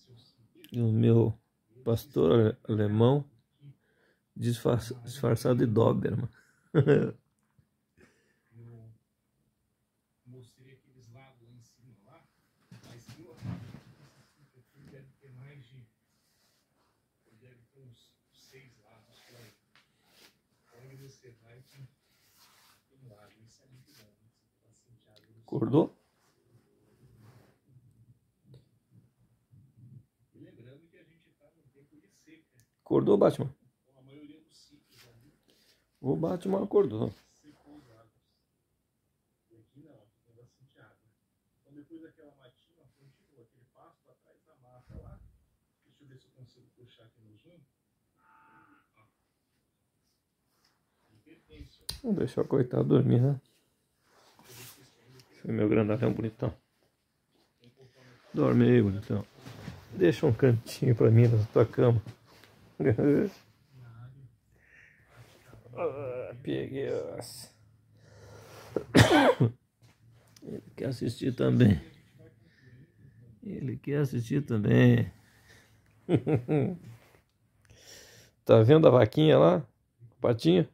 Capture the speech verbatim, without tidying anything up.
E o meu pastor alemão disfarça, disfarçado de Doberman. Mostrei aqueles lagos lá em cima lá, mas deve ter mais de, deve ter uns seis lagos por aí. Onde você vai tem um lago, isso é muito bom. Acordou? E lembrando que a gente está num tempo de seca. Acordou, Batman? A maioria dos sítios ali. O Batman acordou. Secou os lagos. E aqui não, aqui tem bastante água. Então depois daquela matinha, continua aquele pasto atrás da mata lá. Deixa eu ver se eu consigo puxar aqui no zoom. Vamos deixar o coitado dormir, né? Esse é meu grandalhão bonitão. Dorme aí, bonitão. Deixa um cantinho pra mim na tua cama. Ah, peguei. Ele quer assistir também. Ele quer assistir também. Tá vendo a vaquinha lá? O patinho?